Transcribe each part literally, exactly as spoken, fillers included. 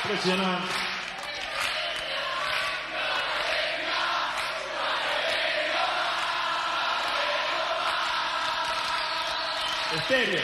Impresionante. Estéreo.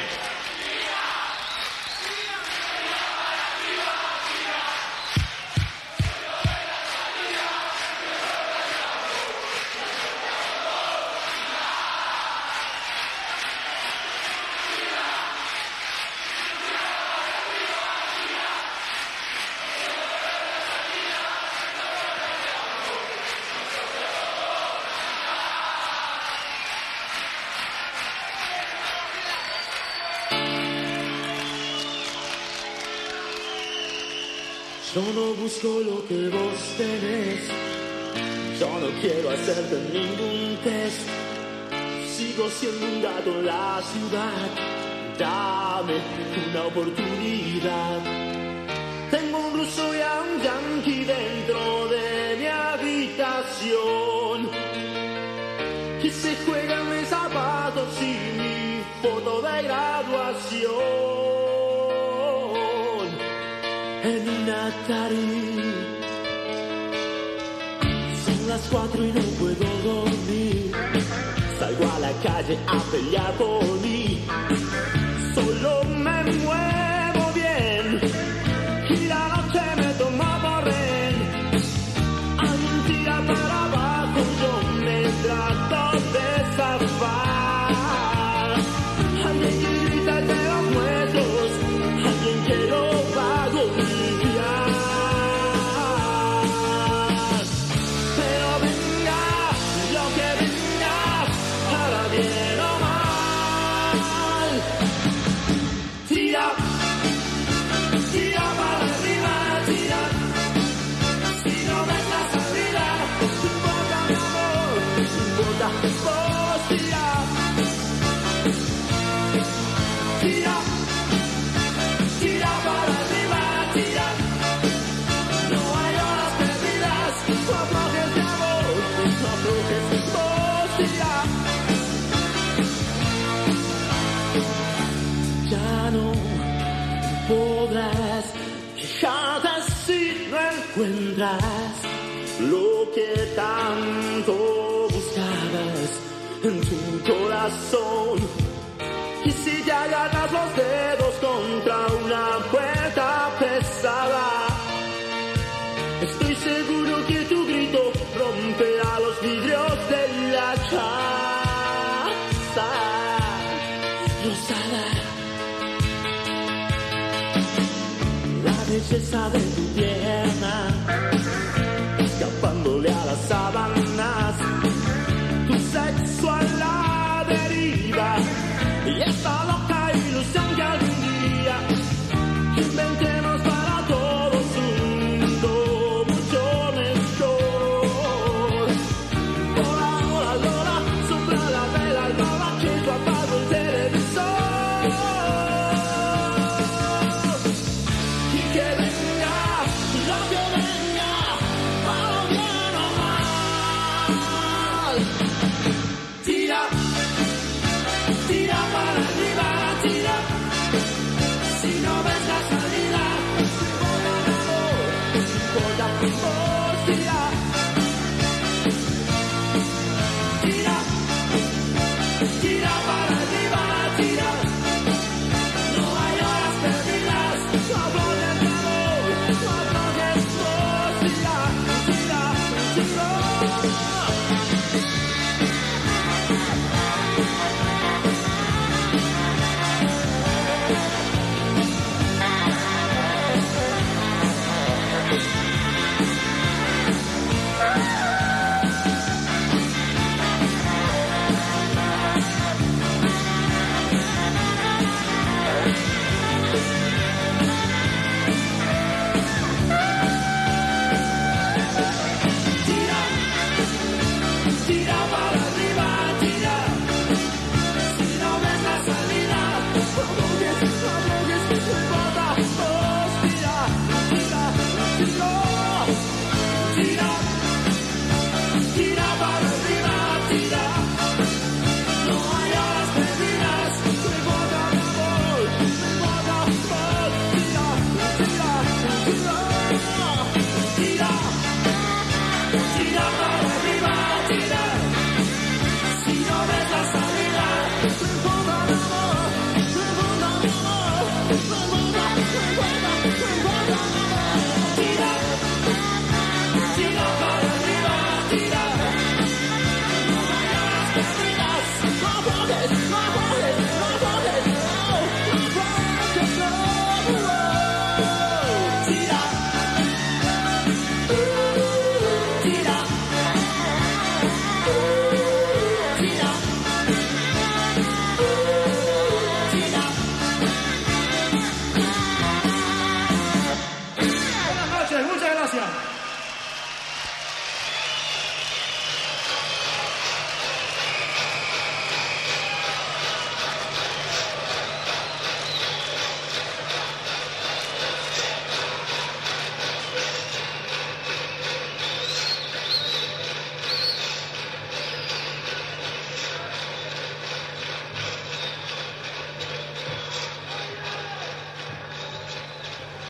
Yo no busco lo que vos tenés, yo no quiero hacerte ningún test. Sigo siendo un gato en la ciudad, dame una oportunidad. Tengo un ruso y a un yanqui dentro de mi habitación, que se juegan mis zapatos y mi foto de graduación. En un Atari son las cuatro y no puedo dormir. Salgo a la calle a pelear por mí. Solo me muevo bien y la noche me toma por rehén. Alguien tira para abajo, yo me trato de zafar. Alguien que grita de los muertos, alguien que lo va a golpear. Pero venga lo que venga, para bien o mal. Tira, tira para arriba, tira. Si no ves la salida, no importa mi amor, no importa vos, tira. Tira. Tira para arriba, tira. No hay horas perdidas, no aflojes de amor, no aflojes vos, tira. Ya no podrás quejarte si no encuentras lo que tanto buscabas en tu corazón. Y si te agarras los dedos contra una puerta pesada, estoy seguro que tu grito romperá los vidrios de la casa rosada. La belleza de tu piel